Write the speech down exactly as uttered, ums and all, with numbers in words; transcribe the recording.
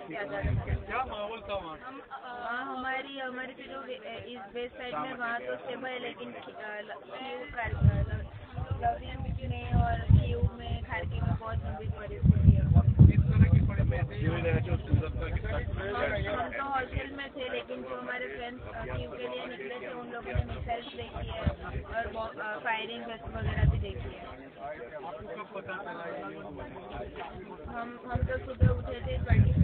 क्या ज़्यादा क्या माहौल था वहाँ? हम वहाँ हमारी हमारी जो इस वेस्ट साइड में वहाँ तो स्टेबल है, लेकिन लविव में और कीव में खारकीव में बहुत गंभीर परिस्थिति है। इस तरह की बड़ी महसूस हुई है जो सुंदरता की हम तो हॉस्टल में थे, लेकिन जो हमारे फ्रेंड्स कीव के लिए निकले थे उन लोगों ने मिसाइल्स देखी है और फायरिंग वगैरह भी देखी है। आपको कब पता चला? हम हम तो सुबह उठे थे ट्वेंटी